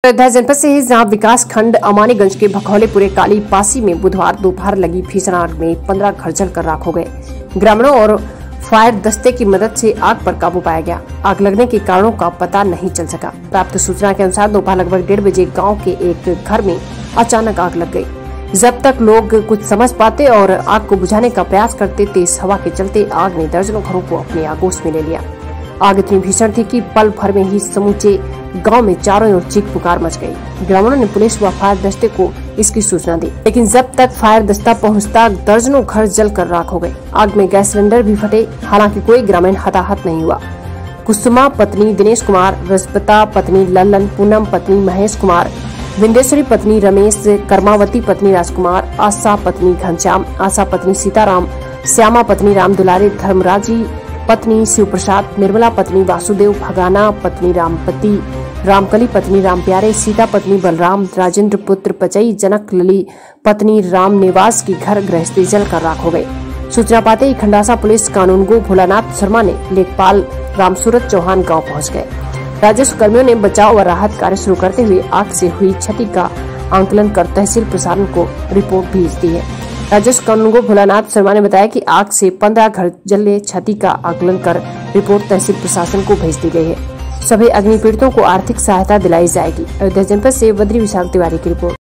अयोध्या जनपद से जहां विकास खंड अमानीगंज के भखौलेपुरे काली पासी में बुधवार दोपहर लगी भीषण आग में 15 घर जलकर राख हो गए। ग्रामीणों और फायर दस्ते की मदद से आग पर काबू पाया गया। आग लगने के कारणों का पता नहीं चल सका। प्राप्त सूचना के अनुसार दोपहर लगभग 1:30 बजे गाँव के एक घर में अचानक आग लग गयी। जब तक लोग कुछ समझ पाते और आग को बुझाने का प्रयास करते, तेज हवा के चलते आग ने दर्जनों घरों को अपने आगोश में ले लिया। आग इतनी भीषण थी कि पल भर में ही समूचे गांव में चारों ओर चीख पुकार मच गई। ग्रामीणों ने पुलिस व फायर दस्ते को इसकी सूचना दी, लेकिन जब तक फायर दस्ता पहुंचता दर्जनों घर जलकर राख हो गए। आग में गैस सिलेंडर भी फटे। हालांकि कोई ग्रामीण हताहत नहीं हुआ। कुसुमा पत्नी दिनेश कुमार, रजपता पत्नी लल्लन, पूनम पत्नी महेश कुमार, विंदेश्वरी पत्नी रमेश, कर्मावती पत्नी राजकुमार, आशा पत्नी घनश्याम, आशा पत्नी सीताराम, श्यामा पत्नी राम दुलारे, धर्मराजी पत्नी शिव प्रसाद, निर्मला पत्नी वासुदेव, भगाना पत्नी रामपति, रामकली पत्नी राम प्यारे, सीता पत्नी बलराम, राजेंद्र पुत्र पचई, जनक लली पत्नी राम निवास की घर गृहस्थी जलकर राख हो गए। सूचना पाते ही खंडासा पुलिस कानूनगो भोलानाथ शर्मा ने लेखपाल रामसूरत चौहान गांव पहुंच गए। राजस्व कर्मियों ने बचाव व राहत कार्य शुरू करते हुए आग से हुई क्षति का आंकलन कर तहसील प्रशासन को रिपोर्ट भेज दी है। राजस्व कानूनगो भोलानाथ शर्मा ने बताया कि आग से 15 घर जले। क्षति का आकलन कर रिपोर्ट तहसील प्रशासन को भेज दी गई है। सभी अग्नि पीड़ितों को आर्थिक सहायता दिलाई जाएगी। अयोध्या जनपद से बद्री विशाल तिवारी की रिपोर्ट।